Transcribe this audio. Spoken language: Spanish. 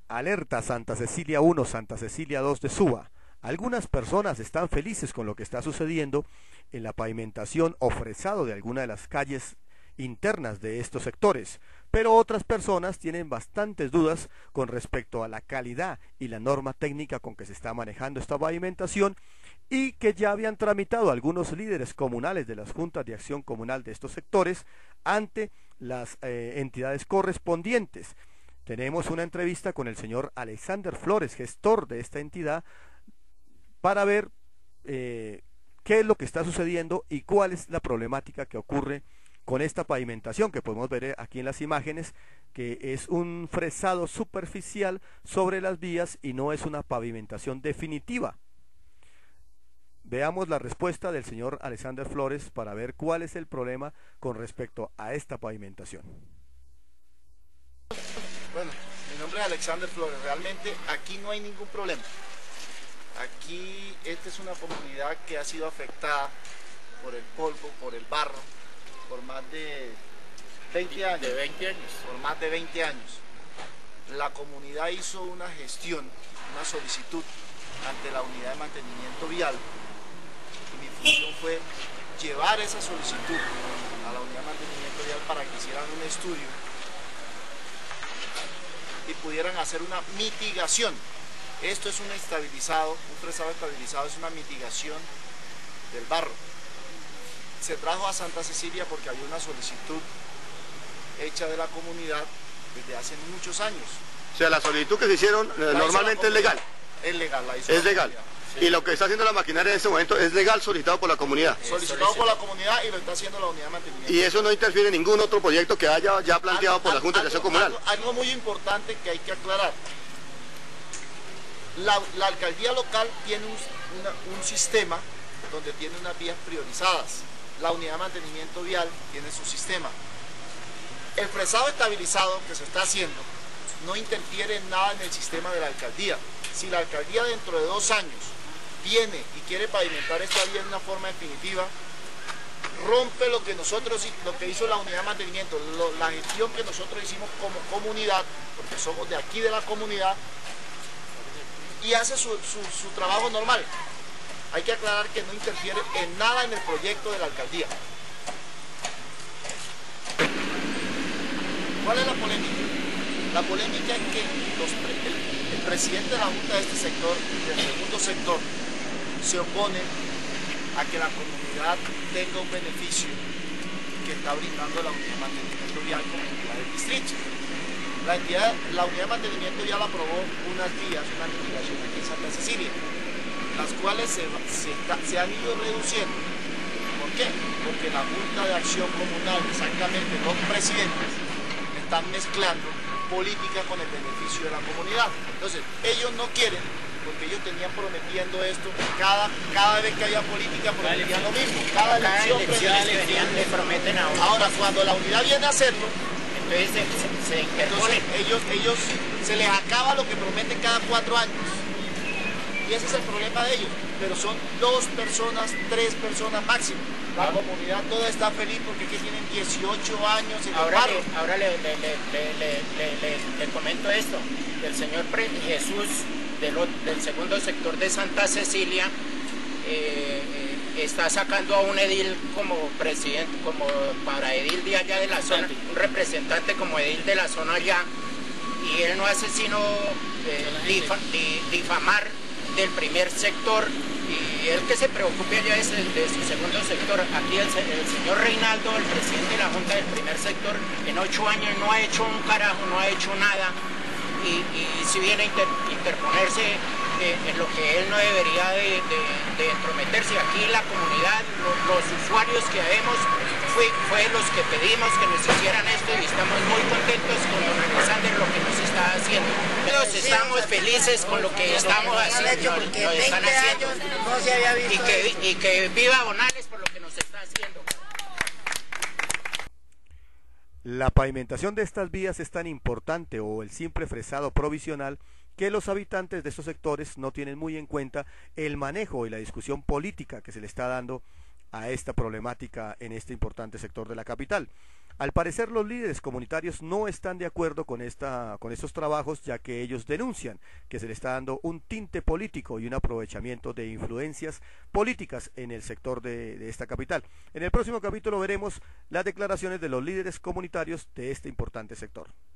Alerta Santa Cecilia 1, Santa Cecilia 2 de Suba. Algunas personas están felices con lo que está sucediendo en la pavimentación o fresado de alguna de las calles internas de estos sectores, pero otras personas tienen bastantes dudas con respecto a la calidad y la norma técnica con que se está manejando esta pavimentación, y que ya habían tramitado algunos líderes comunales de las juntas de acción comunal de estos sectores ante las entidades correspondientes. Tenemos una entrevista con el señor Alexander Flores, gestor de esta entidad, para ver qué es lo que está sucediendo y cuál es la problemática que ocurre con esta pavimentación que podemos ver aquí en las imágenes, que es un fresado superficial sobre las vías y no es una pavimentación definitiva. Veamos la respuesta del señor Alexander Flores para ver cuál es el problema con respecto a esta pavimentación. Bueno, mi nombre es Alexander Flores. Realmente aquí no hay ningún problema. Aquí esta es una comunidad que ha sido afectada por el polvo, por el barro, por más de 20 años. Por más de 20 años. La comunidad hizo una gestión, una solicitud ante la unidad de mantenimiento vial. Y mi función fue llevar esa solicitud a la unidad de mantenimiento vial para que hicieran un estudio y pudieran hacer una mitigación. Esto es un estabilizado, un fresado estabilizado, es una mitigación del barro. Se trajo a Santa Cecilia porque había una solicitud hecha de la comunidad desde hace muchos años. O sea, la solicitud que se hicieron normalmente es legal. Es legal, la hizo es la legal. comunidad. Sí. Y lo que está haciendo la maquinaria en este momento es legal, solicitado por la comunidad. Solicitado por la comunidad y lo está haciendo la unidad de mantenimiento. Y eso no interfiere en ningún otro proyecto que haya ya planteado por la Junta de Acción Comunal. Algo muy importante que hay que aclarar. La alcaldía local tiene un sistema donde tiene unas vías priorizadas. La unidad de mantenimiento vial tiene su sistema. El fresado estabilizado que se está haciendo no interfiere en nada en el sistema de la alcaldía. Si la alcaldía dentro de 2 años viene y quiere pavimentar esta vía de una forma definitiva, rompe lo que hizo la unidad de mantenimiento, la gestión que nosotros hicimos como comunidad, porque somos de aquí de la comunidad, y hace su trabajo normal. Hay que aclarar que no interfiere en nada en el proyecto de la alcaldía. ¿Cuál es la polémica? La polémica es que el presidente de la Junta de este sector, del segundo sector, se opone a que la comunidad tenga un beneficio que está brindando la unidad de mantenimiento vial como entidad del distrito. La unidad de mantenimiento vial aprobó unas vías, una mitigación aquí en Santa Cecilia, las cuales se han ido reduciendo. ¿Por qué? Porque la Junta de Acción Comunal, exactamente los presidentes, están mezclando política con el beneficio de la comunidad. Entonces, ellos no quieren, porque ellos tenían prometiendo esto, cada vez que haya política prometían lo mismo, cada elección le prometen a uno. Ahora, cuando la unidad viene a hacerlo, entonces se interponen. Ellos se les acaba lo que prometen cada 4 años. Y ese es el problema de ellos. Pero son 2 personas, 3 personas máximo. La comunidad toda está feliz porque aquí tienen 18 años en el barrio. Ahora le comento esto. El señor Jesús del segundo sector de Santa Cecilia está sacando a un edil como presidente, como para edil de allá de la zona, un representante como edil de la zona allá, y él no hace sino difamar del primer sector, y él que se preocupe allá de su segundo sector. Aquí el señor Reinaldo, el presidente de la Junta del primer sector, en 8 años no ha hecho un carajo, no ha hecho nada, y si viene a interponerse en lo que él no debería de entrometerse. Aquí la comunidad, los usuarios que vemos, fue los que pedimos que nos hicieran esto, y estamos muy contentos con don Alexander, lo que nos está haciendo. Todos estamos felices con lo que estamos haciendo, lo están haciendo, y que viva Bonales por lo que nos está haciendo. La pavimentación de estas vías es tan importante, o el simple fresado provisional, que los habitantes de estos sectores no tienen muy en cuenta el manejo y la discusión política que se le está dando a esta problemática en este importante sector de la capital. Al parecer los líderes comunitarios no están de acuerdo con estos trabajos, ya que ellos denuncian que se le está dando un tinte político y un aprovechamiento de influencias políticas en el sector de esta capital. En el próximo capítulo veremos las declaraciones de los líderes comunitarios de este importante sector.